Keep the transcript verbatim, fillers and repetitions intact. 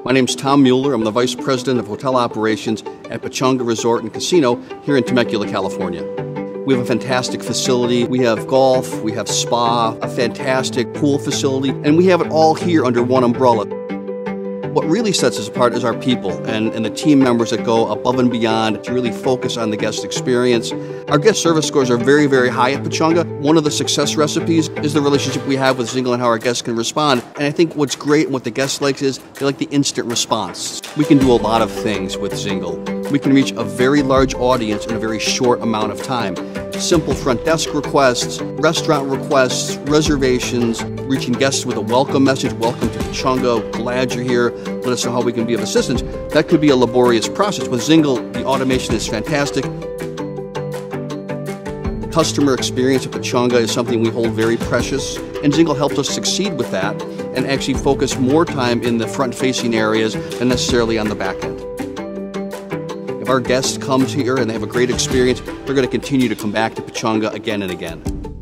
My name's Tom Mueller. I'm the Vice President of Hotel Operations at Pechanga Resort and Casino here in Temecula, California. We have a fantastic facility. We have golf, we have spa, a fantastic pool facility, and we have it all here under one umbrella. What really sets us apart is our people and, and the team members that go above and beyond to really focus on the guest experience. Our guest service scores are very, very high at Pechanga. One of the success recipes is the relationship we have with Zingel and how our guests can respond. And I think what's great and what the guests like is they like the instant response. We can do a lot of things with Zingel. We can reach a very large audience in a very short amount of time. Simple front desk requests, restaurant requests, reservations, reaching guests with a welcome message, welcome to Pechanga, glad you're here, let us know how we can be of assistance. That could be a laborious process. With Zingel, the automation is fantastic. The customer experience at Pechanga is something we hold very precious, and Zingel helps us succeed with that and actually focus more time in the front-facing areas than necessarily on the back end. If our guest comes here and they have a great experience, they're going to continue to come back to Pechanga again and again.